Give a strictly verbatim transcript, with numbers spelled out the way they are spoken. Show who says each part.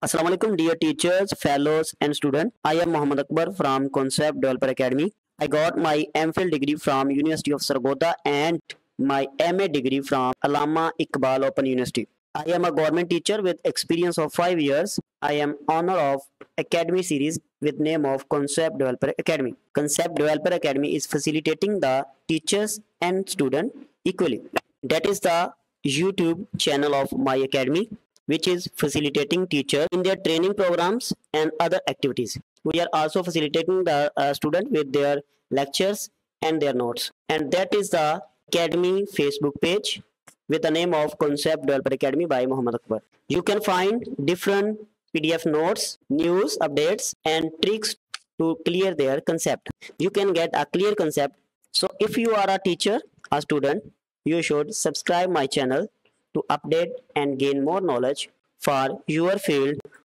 Speaker 1: Assalamu alaikum, dear teachers, fellows, and students. I am Muhammad Akbar from Concept Developer Academy. I got my MPhil degree from University of Sargodha and my M A degree from Allama Iqbal Open University. I am a government teacher with experience of five years. I am owner of Academy series with name of Concept Developer Academy. Concept Developer Academy is facilitating the teachers and student equally. That is the YouTube channel of my academy, which is facilitating teachers in their training programs and other activities. We are also facilitating the uh, student with their lectures and their notes. And that is the Academy Facebook page with the name of Concept Developer Academy by Muhammad Akbar. You can find different P D F notes, news, updates, and tricks to clear their concept. You can get a clear concept. So if you are a teacher, a student, you should subscribe my channel to update and gain more knowledge for your field